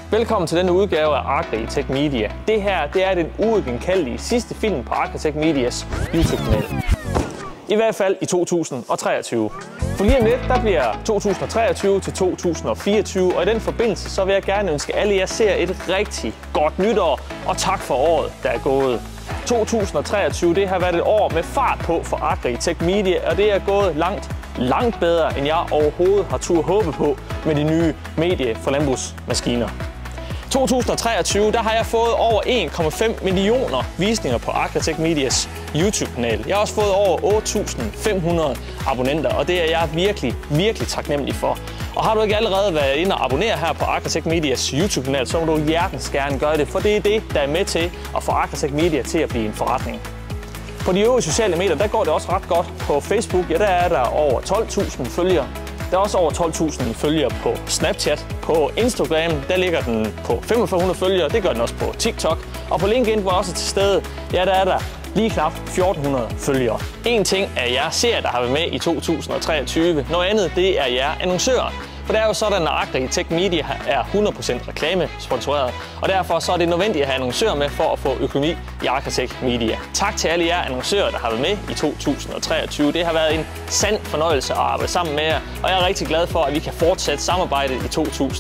Velkommen til denne udgave af Agritech Media. Det her er den uigenkaldelige sidste film på Agritech Medias YouTube-kanal. I hvert fald i 2023. For lige om lidt, der bliver 2023 til 2024, og i den forbindelse så vil jeg gerne ønske alle jer seere et rigtig godt nytår, og tak for året, der er gået. 2023, det har været et år med fart på for Agritech Media, og det er gået langt bedre, end jeg overhovedet har turde håbe på med de nye medie for landbrugsmaskiner. 2023, der har jeg fået over 1,5 millioner visninger på Agritech Medias YouTube-kanal. Jeg har også fået over 8.500 abonnenter, og det er jeg virkelig taknemmelig for. Og har du ikke allerede været inde og abonnere her på Agritech Medias YouTube-kanal, så må du hjertens gerne gøre det, for det er det, der er med til at få Agritech Media til at blive en forretning. På de øvrige sociale medier, der går det også ret godt. På Facebook, ja, der er der over 12.000 følgere. Der er også over 12.000 følgere på Snapchat. På Instagram, der ligger den på 4.500 følgere. Det gør den også på TikTok. Og på LinkedIn, hvor jeg også er til stede, ja, der er der lige knap 1.400 følgere. En ting er jer seere, der har været med i 2023. Noget andet, det er jer annoncører. For det er jo sådan, at Agritech Media er 100% reklamesponsoreret, og derfor så er det nødvendigt at have annoncører med for at få økonomi i Agritech Media. Tak til alle jer annoncører, der har været med i 2023. Det har været en sand fornøjelse at arbejde sammen med jer, og jeg er rigtig glad for, at vi kan fortsætte samarbejdet i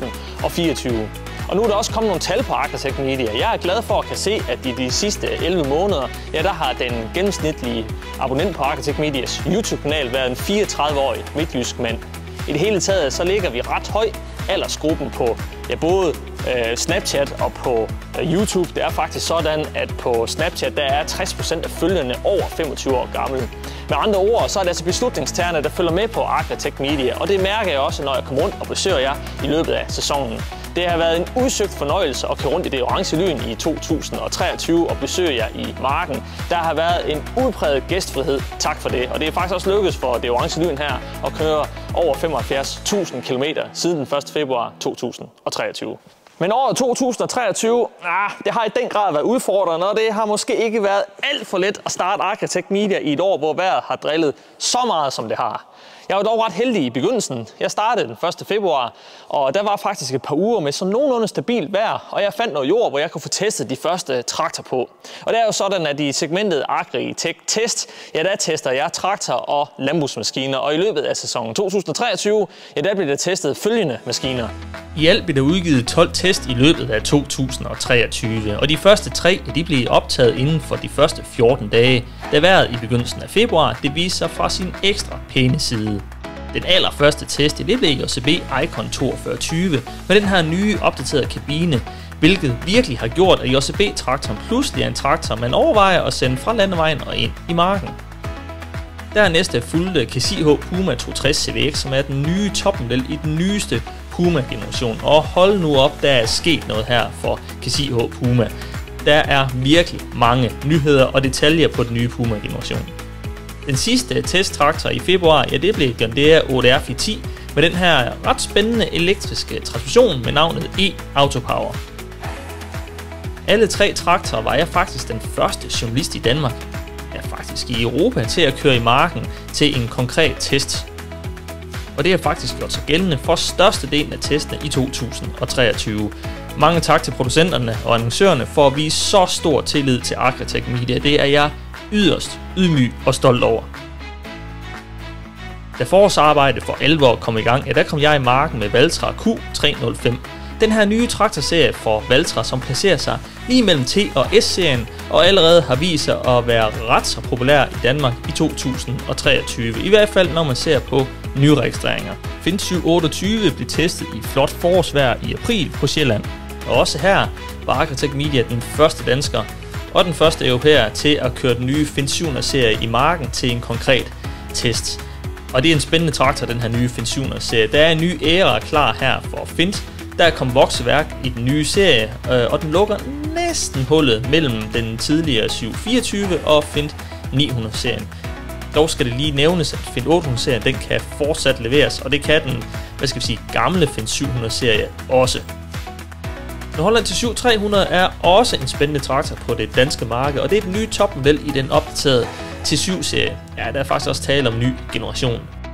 2024. Og nu er der også kommet nogle tal på Agritech Media. Jeg er glad for at kan se, at i de sidste 11 måneder, ja, der har den gennemsnitlige abonnent på Agritech Medias YouTube-kanal været en 34-årig midtjysk mand. I det hele taget så ligger vi ret højt aldersgruppen på både Snapchat og på YouTube. Det er faktisk sådan, at på Snapchat der er 60% af følgerne over 25 år gamle. Med andre ord, så er det altså beslutningstagerne, der følger med på Agritech Media, og det mærker jeg også, når jeg kommer rundt og besøger jer i løbet af sæsonen. Det har været en udsøgt fornøjelse at køre rundt i det orange lyn i 2023 og besøge jer i marken. Der har været en udpræget gæstfrihed. Tak for det. Og det er faktisk også lykkedes for det orange lyn her at køre over 75.000 km siden den 1. februar 2023. Men året 2023, det har i den grad været udfordrende, og det har måske ikke været alt for let at starte Agritech Media i et år, hvor vejret har drillet så meget, som det har. Jeg var dog ret heldig i begyndelsen. Jeg startede den 1. februar, og der var faktisk et par uger med sådan nogenlunde stabilt vejr, og jeg fandt noget jord, hvor jeg kunne få testet de første traktor på. Og det er jo sådan, at i segmentet Agritech Test, ja, der tester jeg traktor og landbrugsmaskiner, og i løbet af sæsonen 2023, ja, der blev der testet følgende maskiner. I alt blev der udgivet 12 test i løbet af 2023, og de første 3 de blev optaget inden for de første 14 dage, da vejret i begyndelsen af februar det viste sig fra sin ekstra pæne side. Den allerførste test det blev JCB Icon 4220 med den her nye opdaterede kabine, hvilket virkelig har gjort, at JCB-traktoren pludselig er en traktor, man overvejer at sende fra landevejen og ind i marken. Dernæst fulgte KSIH Puma 260 CVX, som er den nye topmodel i den nyeste Puma-generation. Og hold nu op, der er sket noget her for KSIH Puma. Der er virkelig mange nyheder og detaljer på den nye Puma-generation. Den sidste testtraktor i februar, ja, det blev John Deere 8R 10 med den her ret spændende elektriske transmission med navnet e-Autopower. Alle 3 traktorer var jeg faktisk den første journalist i Danmark, ja faktisk i Europa, til at køre i marken til en konkret test. Og det har faktisk gjort sig gældende for størstedelen af testene i 2023. Mange tak til producenterne og annoncørerne for at vise så stor tillid til Agritech Media. Det er jeg yderst ydmyg og stolt over. Da forårsarbejdet for alvor kom i gang, ja, der kom jeg i marken med Valtra Q305. Den her nye traktorserie for Valtra, som placerer sig lige mellem T- og S-serien, og allerede har vist sig at være ret så populær i Danmark i 2023. I hvert fald når man ser på nyregistreringer. Finn 728 blev testet i flot forårsvejr i april på Sjælland. Og også her var Agritech Media den første dansker og den første europæer til at køre den nye Finn 700-serie i marken til en konkret test. Og det er en spændende traktor, den her nye Finn 700-serie. Der er en ny æra klar her for Finn. Der er kommet vokseværk i den nye serie, og den lukker næsten hullet mellem den tidligere 724 og Finn 900-serien. Dog skal det lige nævnes, at Finn 800-serien den kan fortsat leveres, og det kan den, gamle Finn 700-serie også. Den Holland til 7300 er også en spændende traktor på det danske marked, og det er den nye topmodel i den opdaterede T7-serie. Ja, der er faktisk også tale om ny generation.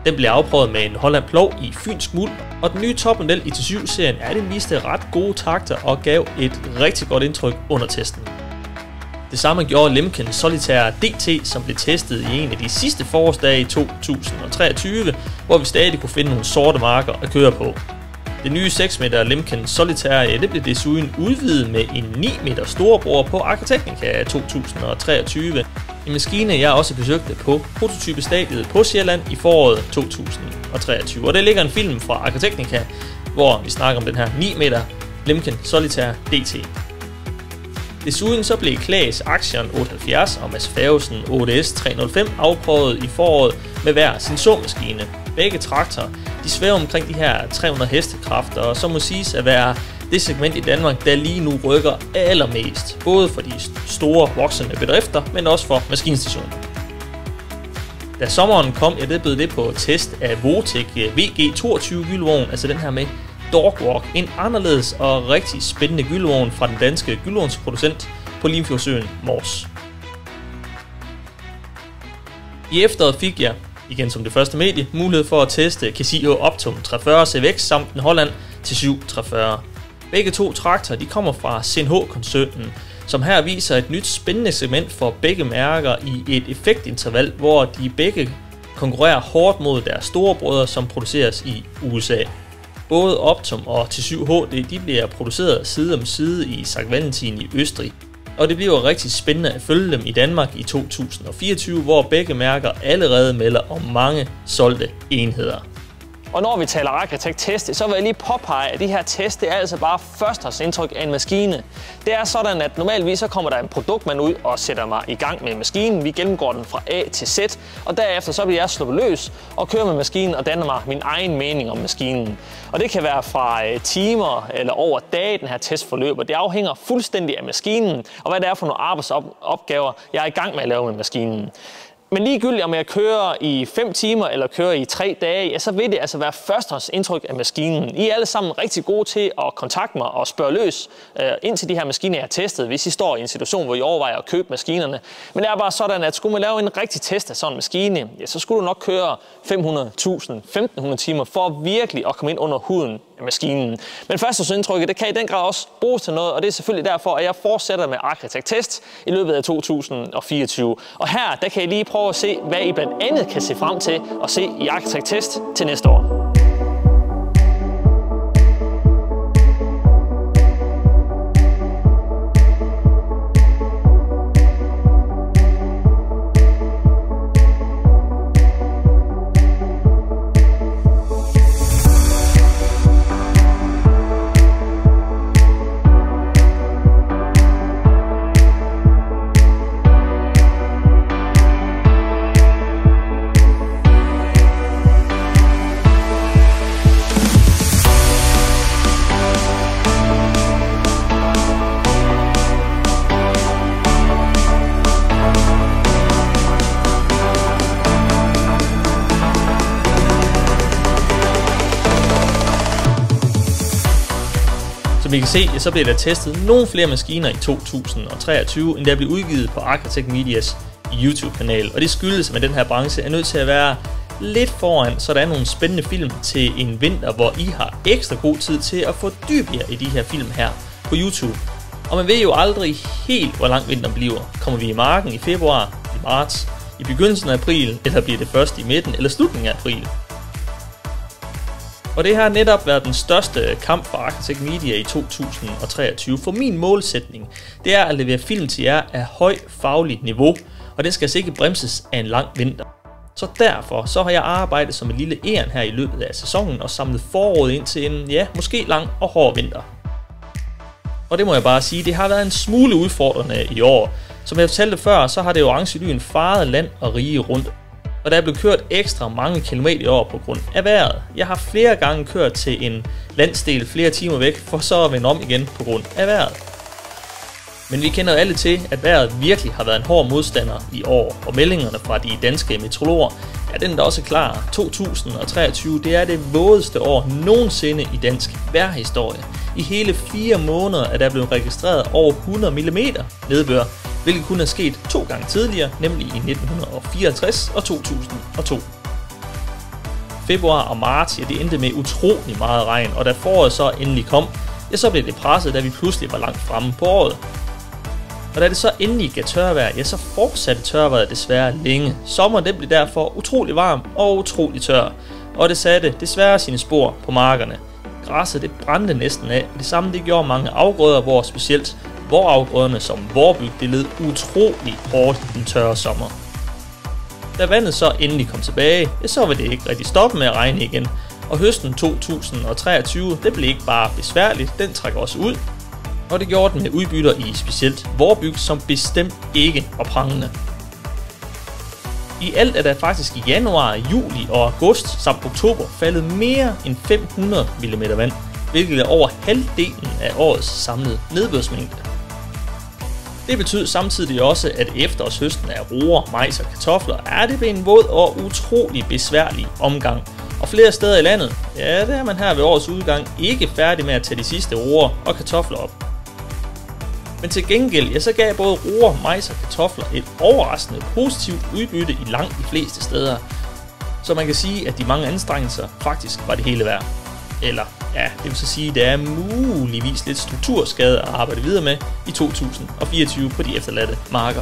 Den blev afprøvet med en Holland Plov i fynsk muld, og den nye topmodel i T7-serien den viste ret gode takter og gav et rigtig godt indtryk under testen. Det samme gjorde Lemken Solitaire DT, som blev testet i en af de sidste forårsdage i 2023, hvor vi stadig kunne finde nogle sorte marker at køre på. Det nye 6 meter Lemken Solitaire det blev desuden udvidet med en 9 meter storebror på Agritechnica 2023. En maskine jeg også besøgte på prototypestadiet på Sjælland i foråret 2023. Og der ligger en film fra Agritechnica, hvor vi snakker om den her 9 meter Lemken Solitaire DT. Desuden så blev Klaas Axion 78 og Mads Færgesen 8S 305 afprøvet i foråret med hver sin såmaskine. Begge traktorer de svæver omkring de her 300 hestekræfter, og så må siges at være det segment i Danmark, der lige nu rykker allermest. Både for de store voksende bedrifter, men også for maskinstationer. Da sommeren kom, det bød det på test af Votec VG22 gyldvogn, altså den her med Dogwalk, en anderledes og rigtig spændende gyldvogn fra den danske gyldvognsproducent på Limfjordsøen Mors. I efteråret fik jeg, igen som det første medie, mulighed for at teste Casio Optum 340 CVX samt den Holland T7 340. Begge to traktorer de kommer fra CNH-koncernen, som her viser et nyt spændende segment for begge mærker i et effektinterval, hvor de begge konkurrerer hårdt mod deres storebrødre, som produceres i USA. Både Optum og T7 HD de bliver produceret side om side i St. Valentin i Østrig. Og det bliver rigtig spændende at følge dem i Danmark i 2024, hvor begge mærker allerede melder om mange solgte enheder. Og når vi taler Agritech test, så vil jeg lige påpege, at de her test det er altså bare førstehåndsindtryk af en maskine. Det er sådan, at normalvis så kommer der en produktmand ud og sætter mig i gang med maskinen. Vi gennemgår den fra A til Z, og derefter så bliver jeg sluppet løs og kører med maskinen og danner mig min egen mening om maskinen. Og det kan være fra timer eller over dage, den her test forløber. Det afhænger fuldstændig af maskinen og hvad det er for nogle arbejdsopgaver, jeg er i gang med at lave med maskinen. Men ligegyldigt om jeg kører i 5 timer eller kører i 3 dage, ja, så vil det altså være førstehåndsindtryk af maskinen. I er alle sammen rigtig gode til at kontakte mig og spørge løs ind til de her maskiner, jeg har testet, hvis I står i en situation, hvor I overvejer at købe maskinerne. Men det er bare sådan, at skulle man lave en rigtig test af sådan en maskine, ja, så skulle du nok køre 500, 1000, 1500 timer for virkelig at komme ind under huden af maskinen. Men førstehåndsindtrykket, det kan i den grad også bruges til noget, og det er selvfølgelig derfor, at jeg fortsætter med Agritech Test i løbet af 2024. Og her, der kan I lige prøve at se, hvad I blandt andet kan se frem til at se i Agritech Test til næste år. Som I kan se, så bliver der testet nogle flere maskiner i 2023, end der blev udgivet på Agritech Medias YouTube-kanal. Og det skyldes, at den her branche er nødt til at være lidt foran, så der er nogle spændende film til en vinter, hvor I har ekstra god tid til at få dyb jer i de her film her på YouTube. Og man ved jo aldrig helt, hvor lang vinteren bliver. Kommer vi i marken i februar, i marts, i begyndelsen af april, eller bliver det først i midten eller slutningen af april? Og det har netop været den største kamp for Agritech Media i 2023. For min målsætning, det er at levere film til jer af høj fagligt niveau, og det skal altså ikke bremses af en lang vinter. Så derfor så har jeg arbejdet som en lille æren her i løbet af sæsonen og samlet foråret ind til en, ja, måske lang og hård vinter. Og det må jeg bare sige, det har været en smule udfordrende i år. Som jeg fortalte før, så har det orange lyn faret land og rige rundt. Og der er blevet kørt ekstra mange kilometer i år på grund af vejret. Jeg har flere gange kørt til en landsdel flere timer væk, for så at vende om igen på grund af vejret. Men vi kender jo alle til, at vejret virkelig har været en hård modstander i år, og meldingerne fra de danske meteorologer er den der også klar. 2023 det er det vådeste år nogensinde i dansk vejrhistorie. I hele 4 måneder er der blevet registreret over 100 mm nedbør, hvilket kun er sket 2 gange tidligere, nemlig i 1954 og 2002. Februar og marts, ja, det endte med utrolig meget regn, og da foråret så endelig kom, ja, så blev det presset, da vi pludselig var langt fremme på året. Og da det så endelig gav tørvejr, ja, så fortsatte tørvejret desværre længe. Sommeren den blev derfor utrolig varm og utrolig tør, og det satte desværre sine spor på markerne. Græsset det brændte næsten af, og det samme det gjorde mange afgrøder, hvor specielt vorafgrøderne som vorbyg det led utrolig hårdt den tørre sommer. Da vandet så endelig kom tilbage, ja, så var det ikke rigtig stoppe med at regne igen, og høsten 2023 det blev ikke bare besværligt, den trak også ud, og det gjorde den med udbytter i specielt vorbyg, som bestemt ikke var prangende. I alt er der faktisk i januar, juli og august samt oktober faldet mere end 500 mm vand, hvilket er over halvdelen af årets samlede nedbørsmængde. Det betyder samtidig også, at efterårshøsten af roer, majs og kartofler er det blevet en våd og utrolig besværlig omgang. Og flere steder i landet, ja, der er man her ved årets udgang ikke færdig med at tage de sidste roer og kartofler op. Men til gengæld, ja, så gav både roer, majs og kartofler et overraskende positivt udbytte i langt de fleste steder. Så man kan sige, at de mange anstrengelser faktisk var det hele værd. Eller, ja, det vil så sige, at der er muligvis lidt strukturskade at arbejde videre med i 2024 på de efterladte marker.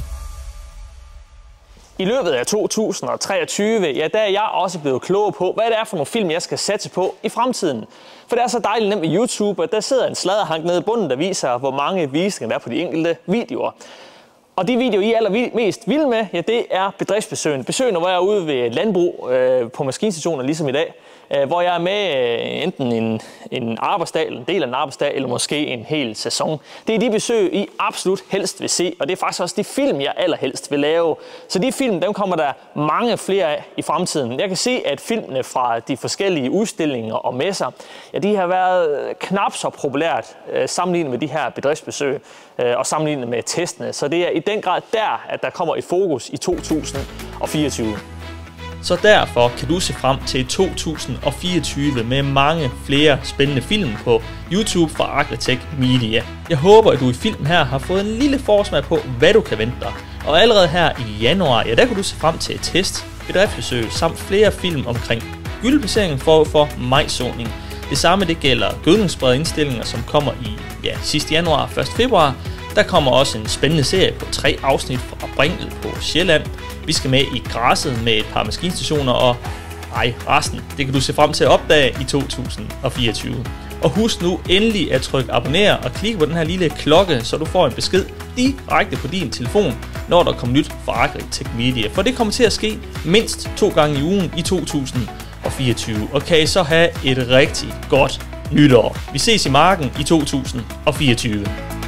I løbet af 2023, ja, der er jeg også blevet klogere på, hvad det er for nogle film, jeg skal satse på i fremtiden. For det er så dejligt nemt med YouTube, at der sidder en sladderhank nede i bunden, der viser, hvor mange visninger der er på de enkelte videoer. Og de videoer, I er allermest vilde med, ja, det er bedriftsbesøgene. Besøgene, hvor jeg er ude ved landbrug på maskinstationer, ligesom i dag. Hvor jeg er med enten en arbejdsdag, eller en del af en arbejdsdag, eller måske en hel sæson. Det er de besøg, I absolut helst vil se, og det er faktisk også de film, jeg allerhelst vil lave. Så de film, dem kommer der mange flere af i fremtiden. Jeg kan se, at filmene fra de forskellige udstillinger og messer, ja, de har været knap så populært sammenlignet med de her bedriftsbesøg og sammenlignet med testene. Så det er i den grad der, at der kommer i fokus i 2024. Så derfor kan du se frem til 2024 med mange flere spændende film på YouTube fra Agritech Media. Jeg håber, at du i filmen her har fået en lille forsmag på, hvad du kan vente dig. Og allerede her i januar, ja, der kan du se frem til et test, bedriftsbesøg samt flere film omkring gyldeplaceringen for majssåning. Det samme det gælder gødningsspredindstillinger, som kommer i sidste januar og 1. februar. Der kommer også en spændende serie på 3 afsnit fra Bringel på Sjælland. Vi skal med i græsset med et par maskinstationer, og resten, det kan du se frem til at opdage i 2024. Og husk nu endelig at trykke abonner og klikke på den her lille klokke, så du får en besked direkte på din telefon, når der kommer nyt fra Agritech Media. For det kommer til at ske mindst 2 gange i ugen i 2024. Og kan I så have et rigtig godt nytår. Vi ses i marken i 2024.